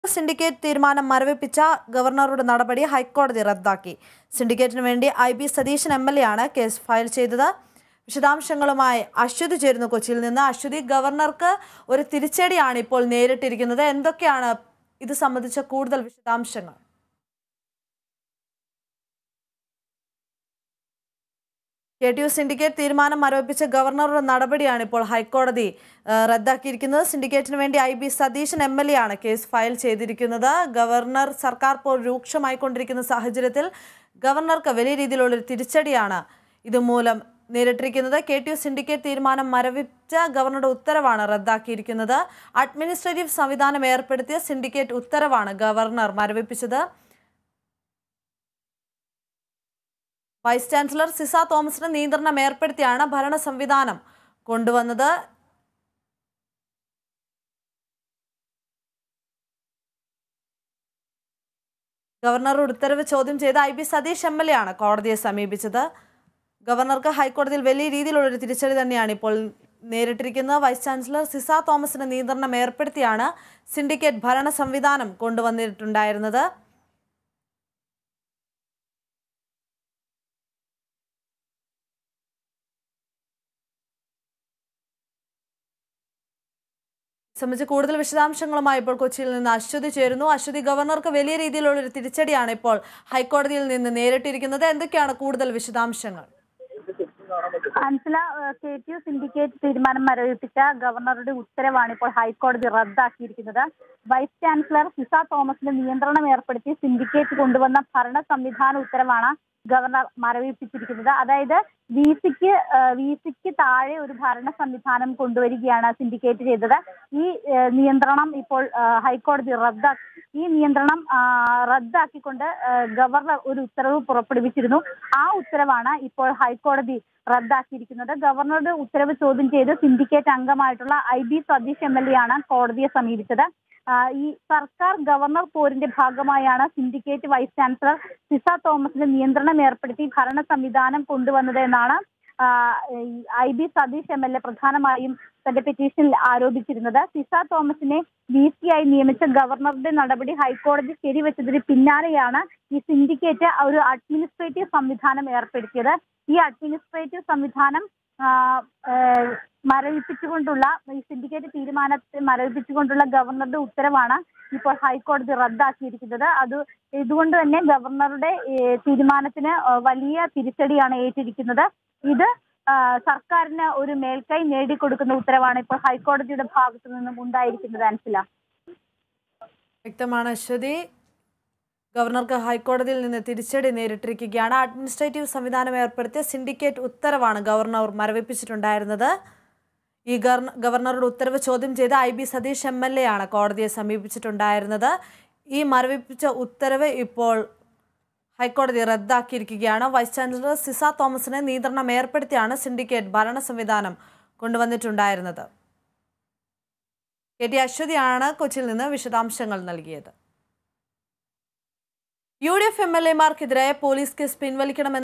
Syndicate തീരുമാനം മരവിപ്പിച്ച ഗവർണറുടെ നടപടി ഹൈക്കോടതി റദ്ദാക്കി. സിൻഡിക്കേറ്റിന് വേണ്ടി IB സതീശൻ MLA ആണ് കേസ് ഫയൽ ചെയ്തത്. വിശദാംശങ്ങളുമായി അശ്വതി ചേരുന്നു കൊച്ചിയിൽ നിന്ന്. അശ്വതി, ഗവർണർക്ക് ഒരു തിരിച്ചടിയാണ് ഇപ്പോൾ നേരിട്ടിരിക്കുന്നത്. എന്തൊക്കെയാണ് ഇത് സംബന്ധിച്ച കൂടുതൽ വിശദാംശങ്ങൾ? KTU സിൻഡിക്കേറ്റ് തീരുമാനം മരവിപ്പിച്ച ഗവർണറുടെ നടപടിയാണ് ഇപ്പോൾ ഹൈക്കോടതി റദ്ദാക്കിയിരിക്കുന്നത്. സിൻഡിക്കേറ്റിന് വേണ്ടി IB സതീശൻ MLA ആണ് കേസ് ഫയൽ ചെയ്തിരിക്കുന്നത്. ഗവർണർ സർക്കാർ പോർ രൂക്ഷമായിക്കൊണ്ടിരിക്കുന്ന സാഹചര്യത്തിൽ ഗവർണർക്ക് വലിയ രീതിയിലുള്ളൊരു തിരിച്ചടിയാണ് ഇതുമൂലം നേരിട്ടിരിക്കുന്നത്. KTU സിൻഡിക്കേറ്റ് തീരുമാനം മരവിപ്പിച്ച ഗവർണറുടെ ഉത്തരവാണ് റദ്ദാക്കിയിരിക്കുന്നത്. അഡ്മിനിസ്ട്രേറ്റീവ് സംവിധാനം ഏർപ്പെടുത്തിയ സിൻഡിക്കേറ്റ് ഉത്തരവാണ് ഗവർണർ മരവിപ്പിച്ചത്. വൈസ് ചാൻസലർ സിസ തോമസിന് നിയന്ത്രണം ഏർപ്പെടുത്തിയാണ് ഭരണ സംവിധാനം കൊണ്ടുവന്നത്. ഗവർണറുടെ ഉത്തരവ് ചോദ്യം ചെയ്ത് IB സതീഷ് MLA ആണ് കോടതിയെ സമീപിച്ചത്. ഗവർണർക്ക് ഹൈക്കോടതിയിൽ വലിയ രീതിയിലുള്ളൊരു തിരിച്ചടി തന്നെയാണ് ഇപ്പോൾ നേരിട്ടിരിക്കുന്നത്. വൈസ് ചാൻസലർ സിസ തോമസിന് നിയന്ത്രണം ഏർപ്പെടുത്തിയാണ് സിൻഡിക്കേറ്റ് ഭരണ സംവിധാനം കൊണ്ടുവന്നിട്ടുണ്ടായിരുന്നത്. സംബന്ധിച്ച് കൂടുതൽ വിശദാംശങ്ങളുമായി ഇപ്പോൾ കൊച്ചിയിൽ നിന്ന് അശ്വതി ചേരുന്നു. അശ്വതി, ഗവർണർക്ക് വലിയ രീതിയിലുള്ളൊരു തിരിച്ചടിയാണ് ഇപ്പോൾ ഹൈക്കോടതിയിൽ നിന്ന് നേരിട്ടിരിക്കുന്നത്. എന്തൊക്കെയാണ് കൂടുതൽ വിശദാംശങ്ങൾ? അൻസില, KTU സിൻഡിക്കേറ്റ് തീരുമാനം മരവിപ്പിച്ച ഗവർണറുടെ ഉത്തരവാണ് ഇപ്പോൾ ഹൈക്കോടതി റദ്ദാക്കിയിരിക്കുന്നത്. വൈസ് ചാൻസലർ സിസ തോമസിന് നിയന്ത്രണം ഏർപ്പെടുത്തി സിൻഡിക്കേറ്റ് കൊണ്ടുവന്ന ഭരണ സംവിധാന ഉത്തരവാണ് ഗവർണർ മരവിപ്പിച്ചിരിക്കുന്നത്. അതായത് വിസിക്ക് താഴെ ഒരു ഭരണ സംവിധാനം കൊണ്ടുവരികയാണ് സിൻഡിക്കേറ്റ് ചെയ്തത്. ഈ നിയന്ത്രണം ഇപ്പോൾ ഹൈക്കോടതി ഈ നിയന്ത്രണം റദ്ദാക്കിക്കൊണ്ട് ഗവർണർ ഒരു ഉത്തരവ് പുറപ്പെടുവിച്ചിരുന്നു. ആ ഉത്തരവാണ് ഇപ്പോൾ ഹൈക്കോടതി റദ്ദാക്കിയിരിക്കുന്നത്. ഗവർണറുടെ ഉത്തരവ് ചോദ്യം ചെയ്ത് സിൻഡിക്കേറ്റ് അംഗമായിട്ടുള്ള IB സതീഷ് MLA ആണ് കോടതിയെ സമീപിച്ചത്. ഈ സർക്കാർ ഗവർണർ പോരിന്റെ ഭാഗമായാണ് സിൻഡിക്കേറ്റ് വൈസ് ചാൻസലർ സിസ തോമസിന് നിയന്ത്രണം ഏർപ്പെടുത്തി ഭരണ സംവിധാനം കൊണ്ടുവന്നത് എന്നാണ് IB സതീഷ് MLA പ്രധാനമായും തന്റെ പെറ്റീഷനിൽ ആരോപിച്ചിരുന്നത്. സിസ തോമസിനെ VC ആയി നിയമിച്ച ഗവർണറുടെ നടപടി ഹൈക്കോടതി ശരിവെച്ചതിന് പിന്നാലെയാണ് ഈ സിൻഡിക്കേറ്റ് ഒരു അഡ്മിനിസ്ട്രേറ്റീവ് സംവിധാനം ഏർപ്പെടുത്തിയത്. ഈ അഡ്മിനിസ്ട്രേറ്റീവ് സംവിധാനം മരവിപ്പിച്ചുകൊണ്ടുള്ള ഈ സിൻഡിക്കേറ്റ് തീരുമാനത്തെ മരവിപ്പിച്ചുകൊണ്ടുള്ള ഗവർണറുടെ ഉത്തരവാണ് ഇപ്പോൾ ഹൈക്കോടതി റദ്ദാക്കിയിരിക്കുന്നത്. ഇതുകൊണ്ട് തന്നെ ഗവർണറുടെ തീരുമാനത്തിന് വലിയ തിരിച്ചടിയാണ് ഏറ്റിരിക്കുന്നത്. ഇത് സർക്കാരിന് ഒരു മേൽക്കൈ നേടിക്കൊടുക്കുന്ന ഉത്തരവാണ് ഇപ്പോൾ ഹൈക്കോടതിയുടെ ഭാഗത്തു നിന്നും ഉണ്ടായിരിക്കുന്നത്. അൻസില, വ്യക്തമാണ് അശ്വതി. ഗവർണർക്ക് ഹൈക്കോടതിയിൽ നിന്ന് തിരിച്ചടി നേരിട്ടിരിക്കുകയാണ്. അഡ്മിനിസ്ട്രേറ്റീവ് സംവിധാനം ഏർപ്പെടുത്തിയ സിൻഡിക്കേറ്റ് ഉത്തരവാണ് ഗവർണർ മരവിപ്പിച്ചിട്ടുണ്ടായിരുന്നത്. ഈ ഗവർണറുടെ ഉത്തരവ് ചോദ്യം ചെയ്ത് IB സതീഷ് MLA ആണ് കോടതിയെ സമീപിച്ചിട്ടുണ്ടായിരുന്നത്. ഈ മരവിപ്പിച്ച ഉത്തരവ് ഇപ്പോൾ ഹൈക്കോടതി റദ്ദാക്കിയിരിക്കുകയാണ്. വൈസ് ചാൻസലർ സിസ തോമസിന് നിയന്ത്രണം ഏർപ്പെടുത്തിയാണ് സിൻഡിക്കേറ്റ് ഭരണ സംവിധാനം കൊണ്ടുവന്നിട്ടുണ്ടായിരുന്നത്. KT അശ്വതിയാണ് കൊച്ചിയിൽ നിന്ന് വിശദാംശങ്ങൾ നൽകിയത്. UDF MLA മാർക്കെതിരായ പോലീസ് കേസ് പിൻവലിക്കണമെന്ന്